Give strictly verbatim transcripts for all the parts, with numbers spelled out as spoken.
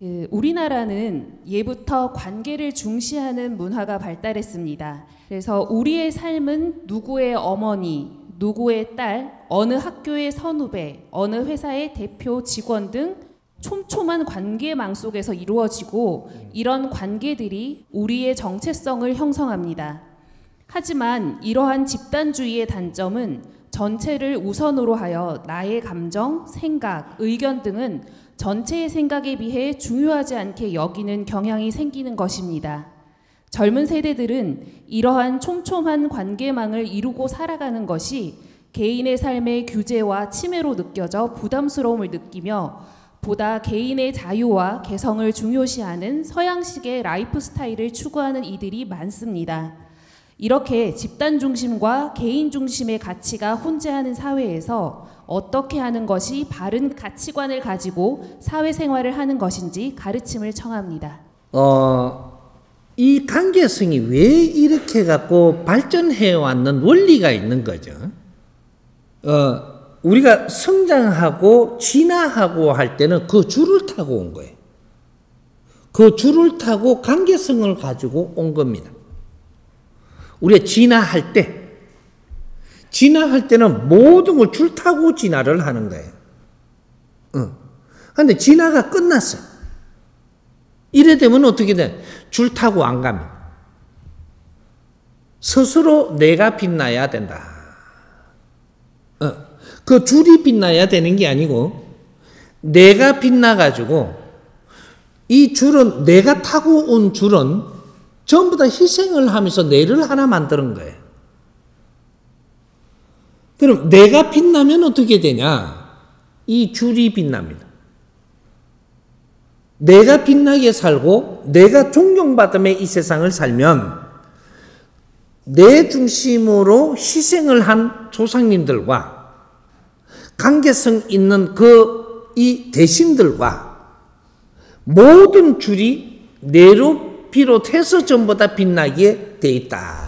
그 우리나라는 예부터 관계를 중시하는 문화가 발달했습니다. 그래서 우리의 삶은 누구의 어머니, 누구의 딸, 어느 학교의 선후배, 어느 회사의 대표 직원 등 촘촘한 관계망 속에서 이루어지고 이런 관계들이 우리의 정체성을 형성합니다. 하지만 이러한 집단주의의 단점은 전체를 우선으로 하여 나의 감정, 생각, 의견 등은 전체의 생각에 비해 중요하지 않게 여기는 경향이 생기는 것입니다. 젊은 세대들은 이러한 촘촘한 관계망을 이루고 살아가는 것이 개인의 삶의 규제와 침해로 느껴져 부담스러움을 느끼며 보다 개인의 자유와 개성을 중요시하는 서양식의 라이프 스타일을 추구하는 이들이 많습니다. 이렇게 집단 중심과 개인 중심의 가치가 혼재하는 사회에서 어떻게 하는 것이 바른 가치관을 가지고 사회생활을 하는 것인지 가르침을 청합니다. 어, 이 관계성이 왜 이렇게 갖고 발전해 왔는 원리가 있는 거죠. 어, 우리가 성장하고 진화하고 할 때는 그 줄을 타고 온 거예요. 그 줄을 타고 관계성을 가지고 온 겁니다. 우리가 진화할 때, 진화할 때는 모든 걸 줄 타고 진화를 하는 거예요. 그런데 어. 진화가 끝났어요. 이래 되면 어떻게 돼? 줄 타고 안 가면. 스스로 내가 빛나야 된다. 어. 그 줄이 빛나야 되는 게 아니고 내가 빛나가지고 이 줄은 내가 타고 온 줄은 전부 다 희생을 하면서 내를 하나 만드는 거예요. 그럼 내가 빛나면 어떻게 되냐? 이 줄이 빛납니다. 내가 빛나게 살고 내가 존경받음에 이 세상을 살면 내 중심으로 희생을 한 조상님들과 관계성 있는 그 이 대신들과 모든 줄이 내로 비롯해서 전부 다 빛나게 돼 있다.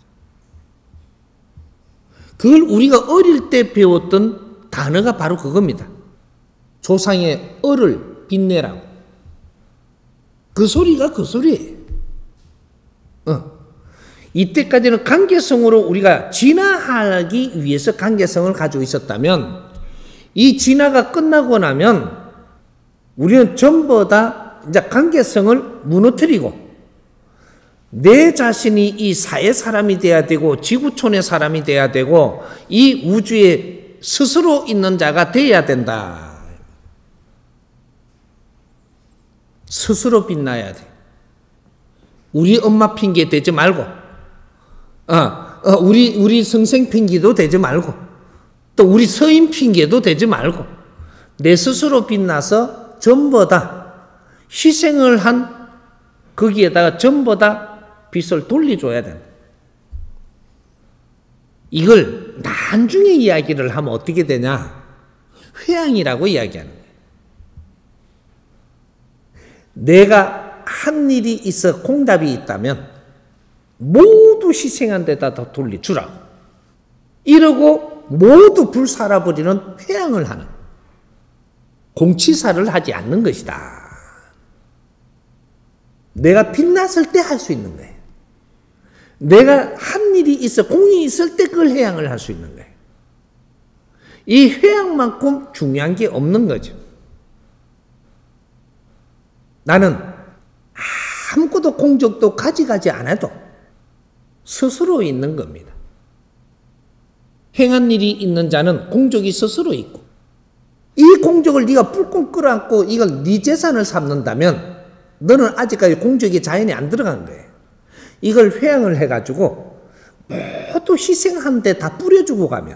그걸 우리가 어릴 때 배웠던 단어가 바로 그겁니다. 조상의 을을 빛내라고. 그 소리가 그 소리예요. 어. 이때까지는 관계성으로 우리가 진화하기 위해서 관계성을 가지고 있었다면 이 진화가 끝나고 나면 우리는 전부 다 이제 관계성을 무너뜨리고 내 자신이 이 사회 사람이 돼야 되고 지구촌의 사람이 돼야 되고 이 우주에 스스로 있는 자가 돼야 된다. 스스로 빛나야 돼. 우리 엄마 핑계 대지 말고 어, 어, 우리 우리 선생 핑계도 대지 말고 또 우리 서인 핑계도 대지 말고 내 스스로 빛나서 전부 다 희생을 한 거기에다가 전부 다 빛을 돌려줘야 된다. 이걸 나중에 이야기를 하면 어떻게 되냐? 회양이라고 이야기하는 거예요. 내가 한 일이 있어 공답이 있다면 모두 희생한 데다 더 돌려주라고. 이러고 모두 불살아버리는 회양을 하는 공치사를 하지 않는 것이다. 내가 빛났을 때 할 수 있는 거예요. 내가 한 일이 있어 공이 있을 때 그걸 회양을 할 수 있는 거예요. 이 회양만큼 중요한 게 없는 거죠. 나는 아무것도 공적도 가져가지 않아도 스스로 있는 겁니다. 행한 일이 있는 자는 공적이 스스로 있고 이 공적을 네가 뿔끔 끌어안고 이걸 네 재산을 삼는다면 너는 아직까지 공적이 자연에 안 들어간 거예요. 이걸 회양을 해가지고 모두 희생한 데 다 뿌려주고 가면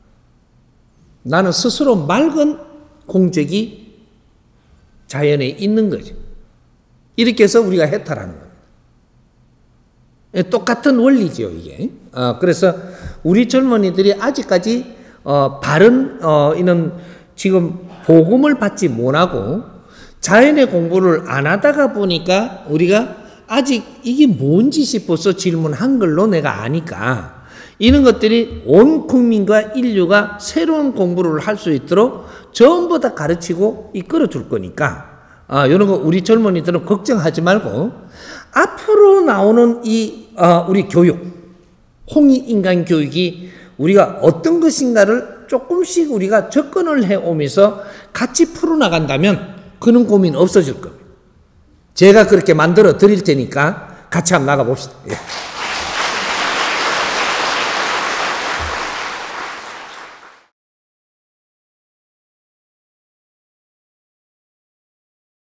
나는 스스로 맑은 공적이 자연에 있는 거죠. 이렇게 해서 우리가 해탈하는 겁니다. 똑같은 원리죠, 이게. 어, 그래서 우리 젊은이들이 아직까지 어, 바른 어, 이런 지금 복음을 받지 못하고 자연의 공부를 안 하다가 보니까 우리가 아직 이게 뭔지 싶어서 질문한 걸로 내가 아니까 이런 것들이 온 국민과 인류가 새로운 공부를 할 수 있도록 전부 다 가르치고 이끌어 줄 거니까 아, 이런 거 우리 젊은이들은 걱정하지 말고 앞으로 나오는 이 어, 우리 교육, 홍익인간 교육이 우리가 어떤 것인가를 조금씩 우리가 접근을 해오면서 같이 풀어나간다면 그런 고민 없어질 겁니다. 제가 그렇게 만들어 드릴 테니까 같이 한번 나가봅시다. 예.